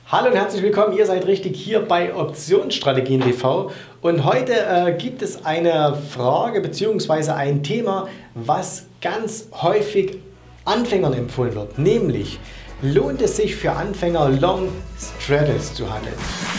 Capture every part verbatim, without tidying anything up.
Hallo und herzlich willkommen, ihr seid richtig hier bei Optionsstrategien T V und heute äh, gibt es eine Frage bzw. ein Thema, was ganz häufig Anfängern empfohlen wird, nämlich lohnt es sich für Anfänger Long Straddles zu handeln?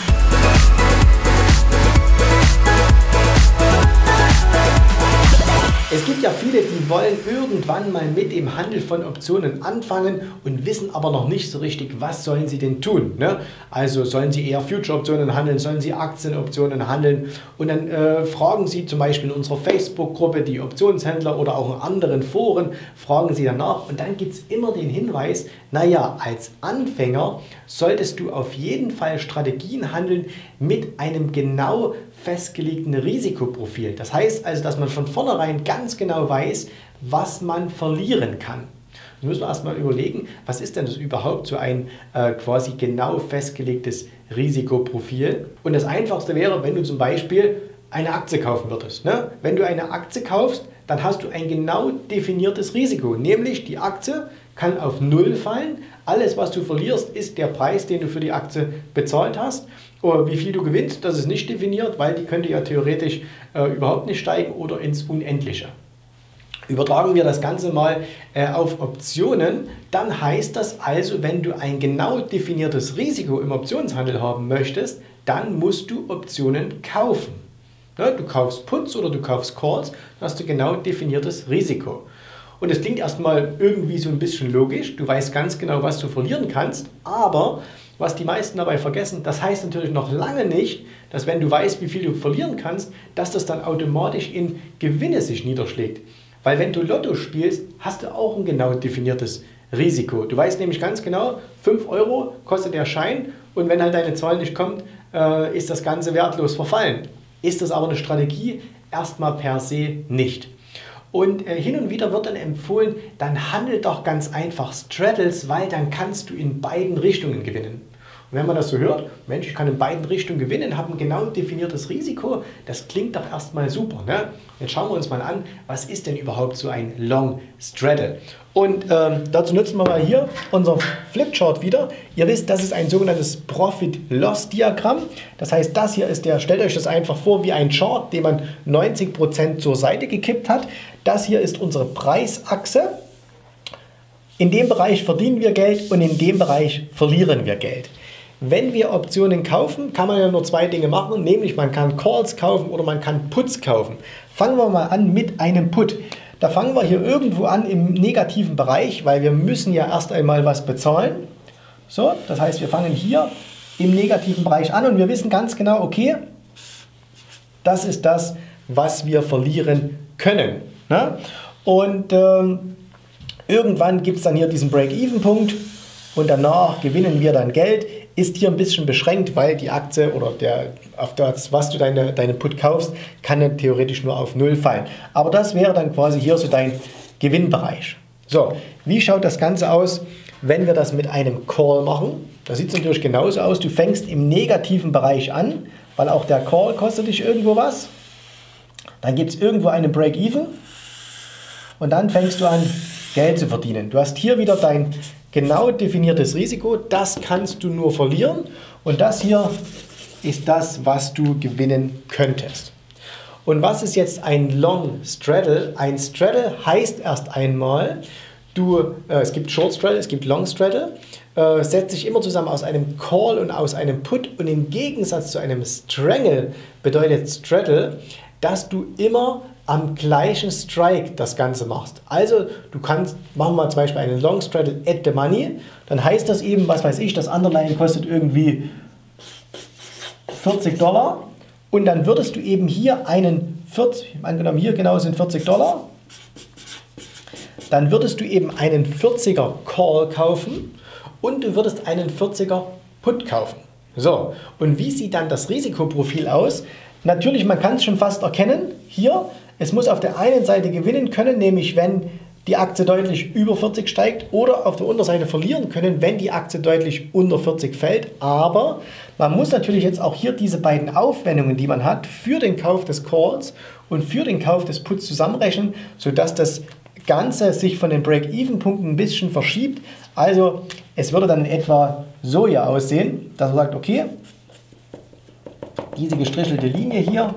Es gibt ja viele, die wollen irgendwann mal mit dem Handel von Optionen anfangen und wissen aber noch nicht so richtig, was sollen sie denn tun. Ne? Also sollen sie eher Future-Optionen handeln, sollen sie Aktienoptionen handeln und dann äh, fragen sie zum Beispiel in unserer Facebook-Gruppe, die Optionshändler oder auch in anderen Foren, fragen sie danach und dann gibt es immer den Hinweis, naja, als Anfänger solltest du auf jeden Fall Strategien handeln mit einem genau festgelegten Risikoprofil. Das heißt also, dass man von vornherein ganz genau weiß, was man verlieren kann. Wir müssen erstmal überlegen, was ist denn das überhaupt so ein äh, quasi genau festgelegtes Risikoprofil? Und das Einfachste wäre, wenn du zum Beispiel eine Aktie kaufen würdest. Ne? Wenn du eine Aktie kaufst, dann hast du ein genau definiertes Risiko, nämlich die Aktie kann auf Null fallen. Alles, was du verlierst, ist der Preis, den du für die Aktie bezahlt hast. Oder wie viel du gewinnst, das ist nicht definiert, weil die könnte ja theoretisch äh, überhaupt nicht steigen oder ins Unendliche. Übertragen wir das Ganze mal äh, auf Optionen, dann heißt das also, wenn du ein genau definiertes Risiko im Optionshandel haben möchtest, dann musst du Optionen kaufen. Ne? Du kaufst Puts oder du kaufst Calls, dann hast du genau definiertes Risiko. Und es klingt erstmal irgendwie so ein bisschen logisch, du weißt ganz genau, was du verlieren kannst, aber was die meisten dabei vergessen, das heißt natürlich noch lange nicht, dass wenn du weißt, wie viel du verlieren kannst, dass das dann automatisch in Gewinne sich niederschlägt. Weil wenn du Lotto spielst, hast du auch ein genau definiertes Risiko. Du weißt nämlich ganz genau, fünf Euro kostet der Schein und wenn halt deine Zahl nicht kommt, äh, ist das Ganze wertlos verfallen. Ist das aber eine Strategie? Erstmal per se nicht. Und äh, hin und wieder wird dann empfohlen, dann handel doch ganz einfach Straddles, weil dann kannst du in beiden Richtungen gewinnen. Und wenn man das so hört, Mensch, ich kann in beiden Richtungen gewinnen, habe ein genau definiertes Risiko, das klingt doch erstmal super. Ne? Jetzt schauen wir uns mal an, was ist denn überhaupt so ein Long Straddle? Und ähm, dazu nutzen wir mal hier unser Flipchart wieder. Ihr wisst, das ist ein sogenanntes Profit-Loss-Diagramm. Das heißt, das hier ist der, stellt euch das einfach vor wie ein Chart, den man neunzig Prozent zur Seite gekippt hat. Das hier ist unsere Preisachse. In dem Bereich verdienen wir Geld und in dem Bereich verlieren wir Geld. Wenn wir Optionen kaufen, kann man ja nur zwei Dinge machen, nämlich man kann Calls kaufen oder man kann Puts kaufen. Fangen wir mal an mit einem Put. Da fangen wir hier irgendwo an im negativen Bereich, weil wir müssen ja erst einmal was bezahlen. So, das heißt, wir fangen hier im negativen Bereich an und wir wissen ganz genau, okay, das ist das, was wir verlieren können. Ne? Und ähm, irgendwann gibt es dann hier diesen Break-Even-Punkt und danach gewinnen wir dann Geld. Ist hier ein bisschen beschränkt, weil die Aktie oder der, auf das, was du deine, deine Put kaufst, kann dann theoretisch nur auf Null fallen. Aber das wäre dann quasi hier so dein Gewinnbereich. So, wie schaut das Ganze aus, wenn wir das mit einem Call machen? Da sieht es natürlich genauso aus. Du fängst im negativen Bereich an, weil auch der Call kostet dich irgendwo was. Dann gibt es irgendwo einen Break-Even und dann fängst du an, Geld zu verdienen. Du hast hier wieder dein genau definiertes Risiko, das kannst du nur verlieren und das hier ist das, was du gewinnen könntest. Und was ist jetzt ein Long Straddle? Ein Straddle heißt erst einmal, du, äh, es gibt Short Straddle, es gibt Long Straddle, äh, setzt sich immer zusammen aus einem Call und aus einem Put und im Gegensatz zu einem Strangle bedeutet Straddle, dass du immer am gleichen Strike das Ganze machst. Also du kannst, machen wir zum Beispiel einen Long Straddle at the money, dann heißt das eben, was weiß ich, das Underlying kostet irgendwie vierzig Dollar und dann würdest du eben hier einen vierzig, angenommen hier genau sind vierzig Dollar, dann würdest du eben einen vierziger Call kaufen und du würdest einen vierziger Put kaufen. So, und wie sieht dann das Risikoprofil aus? Natürlich, man kann es schon fast erkennen, hier, es muss auf der einen Seite gewinnen können, nämlich wenn die Aktie deutlich über vierzig steigt oder auf der Unterseite verlieren können, wenn die Aktie deutlich unter vierzig fällt. Aber man muss natürlich jetzt auch hier diese beiden Aufwendungen, die man hat, für den Kauf des Calls und für den Kauf des Puts zusammenrechnen, sodass das Ganze sich von den Break-Even-Punkten ein bisschen verschiebt. Also es würde dann in etwa so hier aussehen, dass man sagt, okay, diese gestrichelte Linie hier,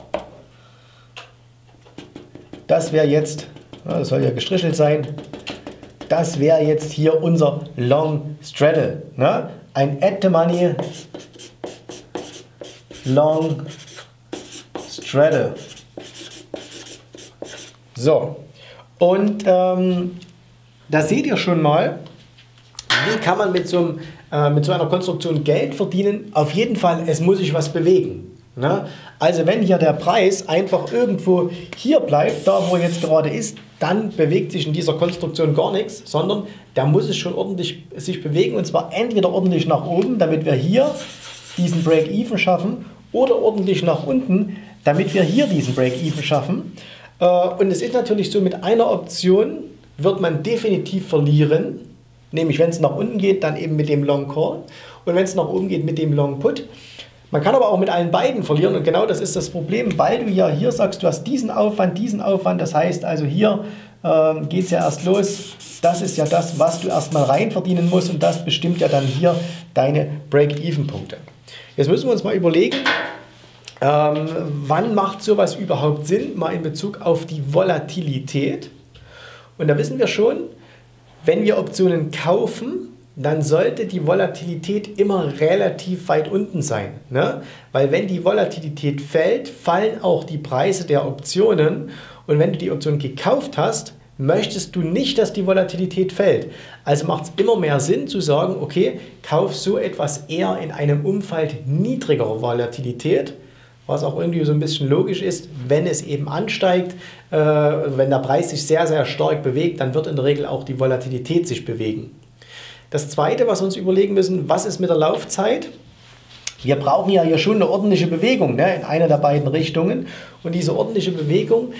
das wäre jetzt, das soll ja gestrichelt sein, das wäre jetzt hier unser Long Straddle. Ne? Ein At the Money Long Straddle. So, und ähm, da seht ihr schon mal, wie kann man mit so, einem, äh, mit so einer Konstruktion Geld verdienen. Auf jeden Fall, es muss sich was bewegen. Ne? Also wenn hier der Preis einfach irgendwo hier bleibt, da wo er jetzt gerade ist, dann bewegt sich in dieser Konstruktion gar nichts, sondern da muss es schon ordentlich sich bewegen, und zwar entweder ordentlich nach oben, damit wir hier diesen Break-Even schaffen, oder ordentlich nach unten, damit wir hier diesen Break-Even schaffen. Und es ist natürlich so, mit einer Option wird man definitiv verlieren, nämlich wenn es nach unten geht, dann eben mit dem Long Call, und wenn es nach oben geht, mit dem Long Put. Man kann aber auch mit allen beiden verlieren, und genau das ist das Problem, weil du ja hier sagst, du hast diesen Aufwand, diesen Aufwand, das heißt also hier ähm, geht es ja erst los, das ist ja das, was du erstmal rein verdienen musst, und das bestimmt ja dann hier deine Break-Even-Punkte. Jetzt müssen wir uns mal überlegen, ähm, wann macht sowas überhaupt Sinn, mal in Bezug auf die Volatilität. Und da wissen wir schon, wenn wir Optionen kaufen, dann sollte die Volatilität immer relativ weit unten sein. Ne? Weil wenn die Volatilität fällt, fallen auch die Preise der Optionen. Und wenn du die Option gekauft hast, möchtest du nicht, dass die Volatilität fällt. Also macht es immer mehr Sinn zu sagen, okay, kauf so etwas eher in einem Umfeld niedrigerer Volatilität, was auch irgendwie so ein bisschen logisch ist, wenn es eben ansteigt, äh, wenn der Preis sich sehr, sehr stark bewegt, dann wird in der Regel auch die Volatilität sich bewegen. Das Zweite, was wir uns überlegen müssen, was ist mit der Laufzeit? Wir brauchen ja hier schon eine ordentliche Bewegung, ne, in einer der beiden Richtungen. Und diese ordentliche Bewegung,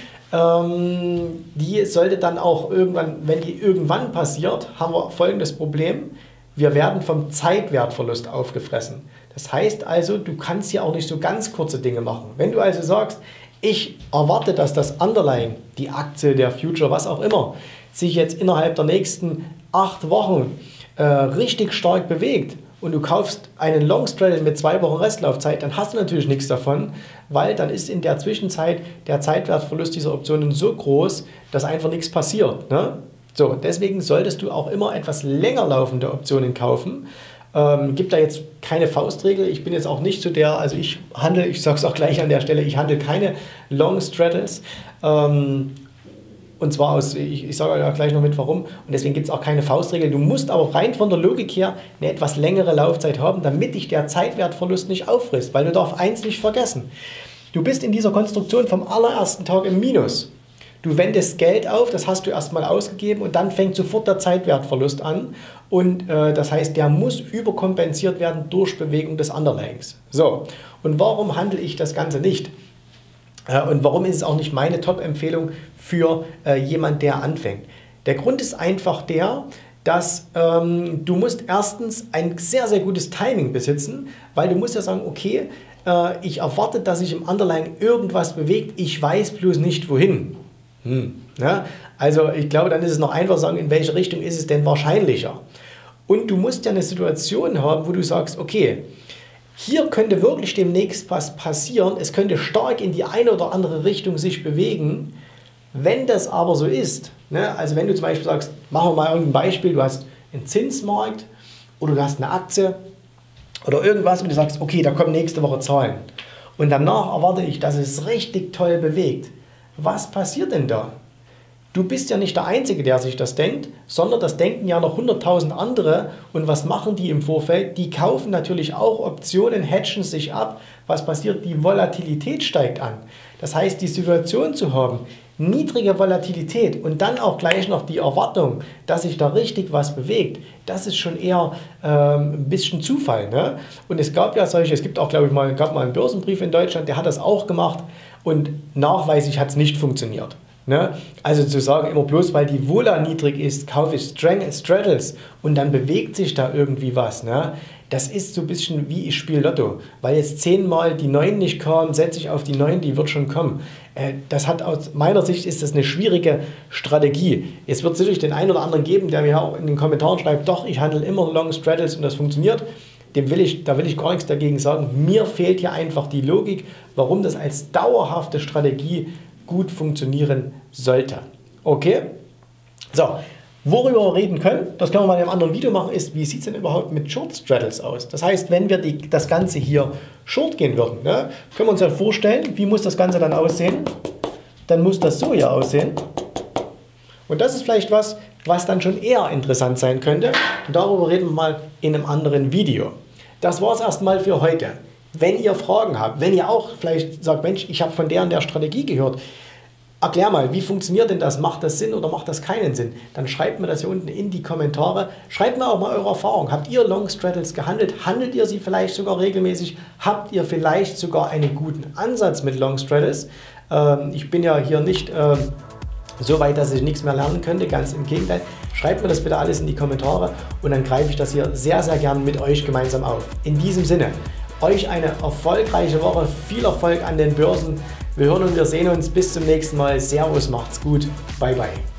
ähm, die sollte dann auch irgendwann, wenn die irgendwann passiert, haben wir folgendes Problem. Wir werden vom Zeitwertverlust aufgefressen. Das heißt also, du kannst hier auch nicht so ganz kurze Dinge machen. Wenn du also sagst, ich erwarte, dass das Underlying, die Aktie, der Future, was auch immer, sich jetzt innerhalb der nächsten acht Wochen äh, richtig stark bewegt, und du kaufst einen Long Straddle mit zwei Wochen Restlaufzeit, dann hast du natürlich nichts davon, weil dann ist in der Zwischenzeit der Zeitwertverlust dieser Optionen so groß, dass einfach nichts passiert. Ne? So, deswegen solltest du auch immer etwas länger laufende Optionen kaufen. Ähm, gibt da jetzt keine Faustregel. Ich bin jetzt auch nicht zu der, also ich handle, ich sage es auch gleich an der Stelle, ich handle keine Long Straddles. Ähm, Und zwar aus, ich, ich sage euch gleich noch mit warum, und deswegen gibt es auch keine Faustregel. Du musst aber rein von der Logik her eine etwas längere Laufzeit haben, damit dich der Zeitwertverlust nicht auffrisst, weil du darfst eins nicht vergessen. Du bist in dieser Konstruktion vom allerersten Tag im Minus. Du wendest Geld auf, das hast du erstmal ausgegeben, und dann fängt sofort der Zeitwertverlust an, und äh, das heißt, der muss überkompensiert werden durch Bewegung des Underlyings. So, und warum handle ich das Ganze nicht? Und warum ist es auch nicht meine Top-Empfehlung für äh, jemand, der anfängt? Der Grund ist einfach der, dass ähm, du musst erstens ein sehr, sehr gutes Timing besitzen, weil du musst ja sagen, okay, äh, ich erwarte, dass sich im Underlying irgendwas bewegt, ich weiß bloß nicht wohin. Hm, ja? Also ich glaube, dann ist es noch einfach sagen, in welche Richtung ist es denn wahrscheinlicher. Und du musst ja eine Situation haben, wo du sagst, okay, hier könnte wirklich demnächst was passieren, es könnte stark in die eine oder andere Richtung sich bewegen. Wenn das aber so ist, ne, also wenn du zum Beispiel sagst, machen wir mal irgendein Beispiel, du hast einen Zinsmarkt oder du hast eine Aktie oder irgendwas, und du sagst, okay, da kommen nächste Woche Zahlen, und danach erwarte ich, dass es richtig toll bewegt. Was passiert denn da? Du bist ja nicht der Einzige, der sich das denkt, sondern das denken ja noch hunderttausend andere. Und was machen die im Vorfeld? Die kaufen natürlich auch Optionen, hedgen sich ab. Was passiert? Die Volatilität steigt an. Das heißt, die Situation zu haben, niedrige Volatilität und dann auch gleich noch die Erwartung, dass sich da richtig was bewegt, das ist schon eher ähm, ein bisschen Zufall. Ne? Und es gab ja solche, es gibt auch, glaube ich, mal, gab mal einen Börsenbrief in Deutschland, der hat das auch gemacht, und nachweislich hat es nicht funktioniert. Ne? Also zu sagen, immer bloß weil die Vola niedrig ist, kaufe ich Straddles und dann bewegt sich da irgendwie was. Ne? das ist so ein bisschen wie ich spiele Lotto, weil jetzt zehnmal die neun nicht kam, setze ich auf die neun, die wird schon kommen. Das hat aus meiner Sicht ist das eine schwierige Strategie. Es wird sicherlich den einen oder anderen geben, der mir auch in den Kommentaren schreibt, doch, ich handle immer Long Straddles und das funktioniert. Dem will ich, da will ich gar nichts dagegen sagen. Mir fehlt hier einfach die Logik, warum das als dauerhafte Strategie gut funktionieren sollte. Okay? So. Worüber wir reden können, das können wir mal in einem anderen Video machen, ist, wie sieht es denn überhaupt mit Short Straddles aus? Das heißt, wenn wir die, das Ganze hier short gehen würden, ne, können wir uns halt vorstellen, wie muss das Ganze dann aussehen? Dann muss das so hier aussehen. Und das ist vielleicht was, was dann schon eher interessant sein könnte. Und darüber reden wir mal in einem anderen Video. Das war es erstmal für heute. Wenn ihr Fragen habt, wenn ihr auch vielleicht sagt, Mensch, ich habe von der und der Strategie gehört, erklär mal, wie funktioniert denn das? Macht das Sinn oder macht das keinen Sinn? Dann schreibt mir das hier unten in die Kommentare. Schreibt mir auch mal eure Erfahrung. Habt ihr Long Straddles gehandelt? Handelt ihr sie vielleicht sogar regelmäßig? Habt ihr vielleicht sogar einen guten Ansatz mit Long Straddles? Ähm, ich bin ja hier nicht ähm, so weit, dass ich nichts mehr lernen könnte. Ganz im Gegenteil. Schreibt mir das bitte alles in die Kommentare und dann greife ich das hier sehr, sehr gern mit euch gemeinsam auf. In diesem Sinne, euch eine erfolgreiche Woche. Viel Erfolg an den Börsen. Wir hören und wir sehen uns. Bis zum nächsten Mal. Servus, macht's gut. Bye, bye.